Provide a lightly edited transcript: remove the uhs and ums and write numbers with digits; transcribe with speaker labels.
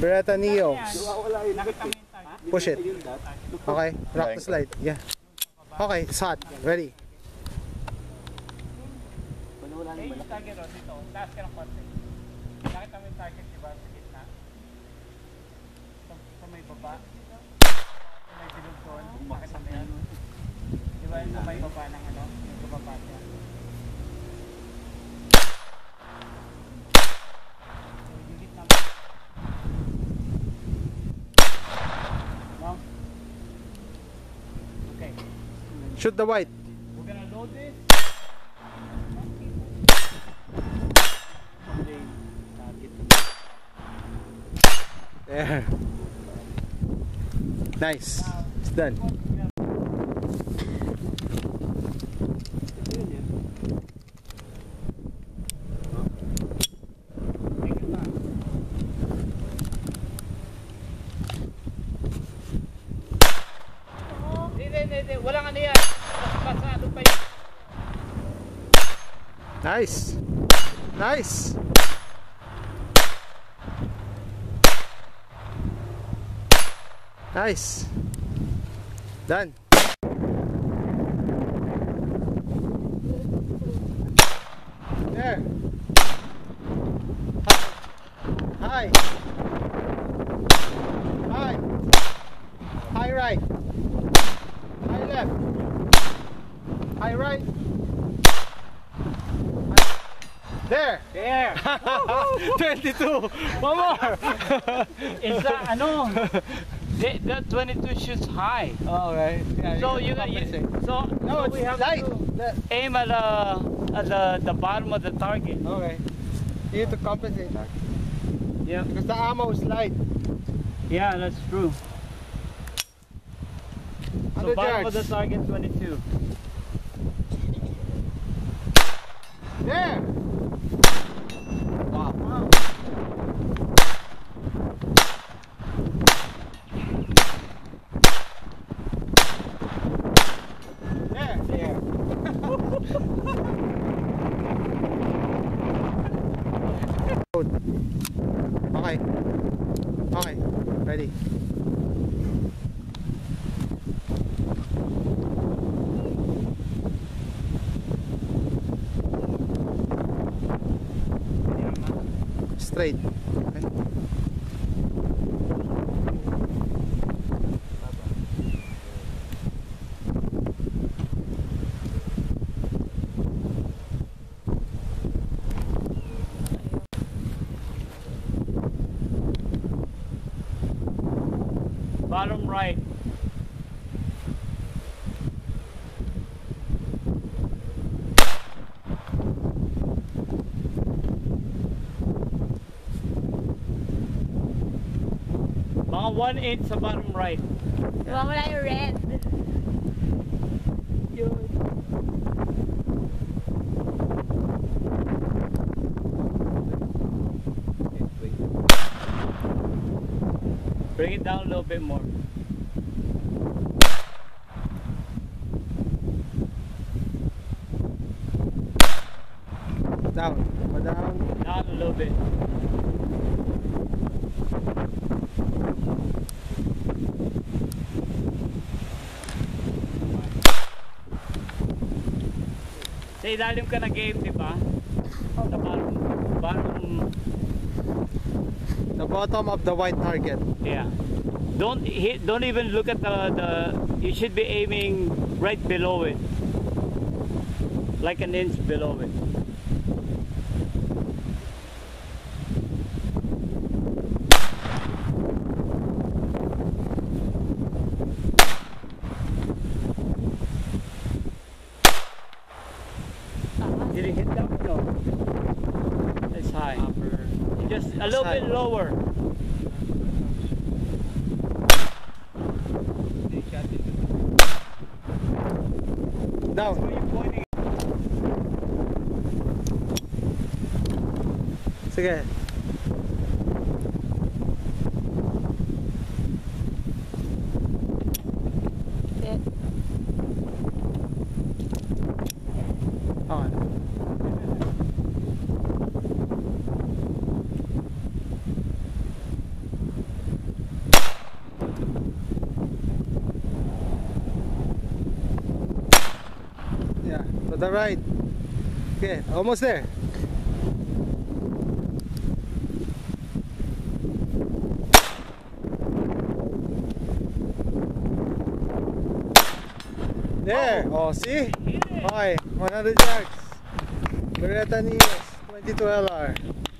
Speaker 1: Beretta Neo. Push it. Okay, rock the slide. Yeah. Okay, it's hot. Ready.
Speaker 2: Yung target o dito, taas ka ng konti. Nakita mo yung target, diba? Sa gitna. Sa may baba. May bilog doon. Makita mo yan. Diba yung sa may baba ng ano? Yung baba siya. Yung gitna mo. No? Okay.
Speaker 1: Shoot the white.
Speaker 2: We're gonna load this.
Speaker 1: There. Nice. It's done.
Speaker 2: Hindi. Walang ano yan. Pasado pa yun.
Speaker 1: Nice. Nice. Nice. Done. There. High. High. High right. High left. High right. There.
Speaker 2: There.
Speaker 1: 22. One more.
Speaker 2: It's ano? The 22 shoots high.
Speaker 1: Oh, right. Yeah,
Speaker 2: So you got
Speaker 1: no,
Speaker 2: we have
Speaker 1: light.
Speaker 2: to aim at the bottom of the target.
Speaker 1: Okay. You need to compensate that.
Speaker 2: Yeah.
Speaker 1: Because the ammo is light.
Speaker 2: Yeah, that's true. So bottom of the target 22.
Speaker 1: There. Wow. There. Okay. Okay. Ready. Straight. Okay.
Speaker 2: Bottom right. Mga 1 inch sa bottom right.
Speaker 3: Wala yung red. Yun.
Speaker 2: Bring it down a little bit more.
Speaker 1: Down. Go down.
Speaker 2: Down a little bit. Sa ilalim ka na game, di ba? Sa bottom.
Speaker 1: The bottom of the white target.
Speaker 2: Yeah. Don't even look at the. You should be aiming right below it, like an inch below it. Did it hit that? No. It's high. Just a little bit lower.
Speaker 1: Down. Sige. Okay. Yeah, to the right. Okay, almost there. There. Oh, see? Okay, 100 yards. Beretta Nila 22 LR.